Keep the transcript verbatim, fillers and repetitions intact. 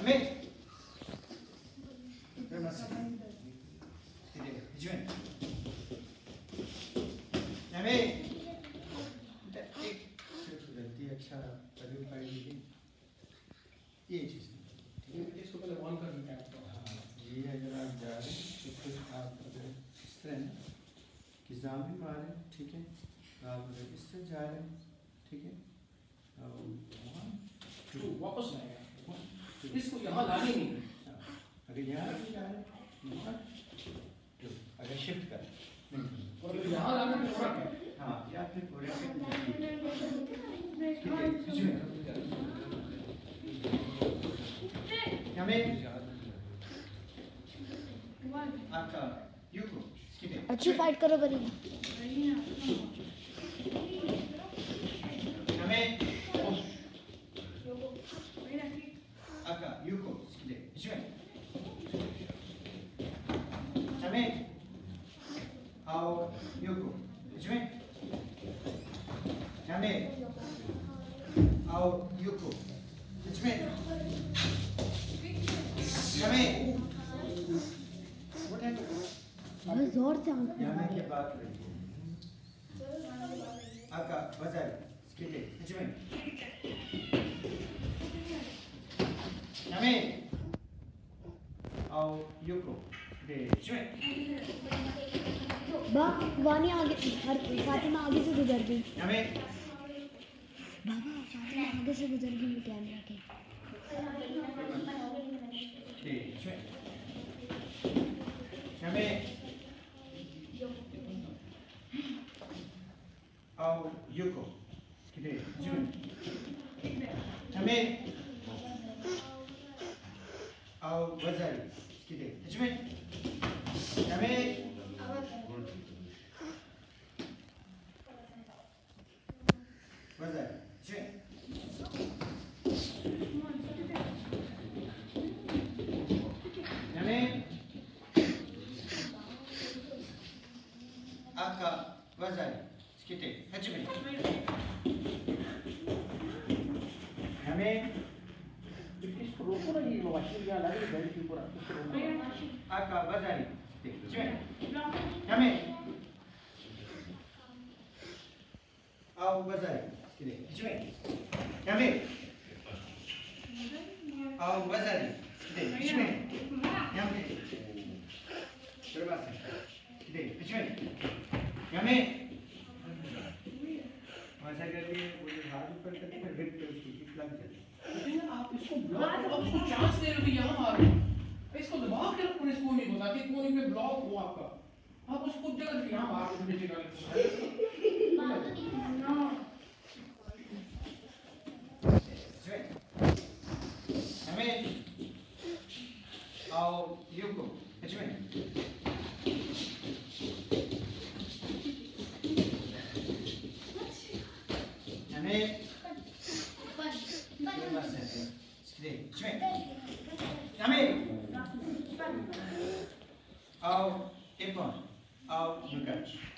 Jamais. Merci. Jamais. Jamais. एक गलती अच्छा कभी पड़ी नहीं ये चीज़ ठीक है इसको पहले ऑन कर देते हैं आपको हाँ ये अगर आप जा रहे हैं तो फिर आप अगर इस तरह कि जामी मारे ठीक है आप अगर इससे जा रहे हैं ठीक है तो वापस आएगा इसको यहाँ लाने नहीं अगर यहाँ से जा रहे हैं तो अगर शिफ्ट करें और यहाँ लाना तो फर्क है हाँ या फिर पूरे आपका यू को अच्छी फाइट करो बनी हमें आपका यू को इसमें हमें आओ यू को इसमें हमें आओ यू को इसमें हमें बहुत जोर से यहाँ के बात करेंगे आपका बाजार स्किटे इसमें हमें आओ यू को दे इसमें बा वानी आगे हर फातिमा आगे से गुजर गई हमें बाबा फातिमा आगे से गुजर गई कैमरा के ठीक है हमें आओ यू को किधर इसमें हमें आओ बाजार किधर इसमें हमें बाजार इसमें हमें आपका बाजार किधर इसमें हमें इसको रोको ना ये मशीन यहाँ लगी बेल्ट के ऊपर इसको रोको आपका बाजार इसमें हमें आओ बाजार किधर इसमें हमें आओ बाजार किधर इसमें हमें terima किधर इसमें हमें मजा करके मुझे हाथ ऊपर करके फिर हिट पे उसकी किक लग जाती लेकिन आप इसको ब्लॉक आप उसको चांस दे रहे हो यहाँ मारो इसको दबा के रखो इसको नहीं होता कि कोने में ब्लॉक हो आपका आप उसको जगह यहाँ मार दो नीचे डाल हमें आओ यू को इसमें हमें हमें आओ इपन आओ युगाच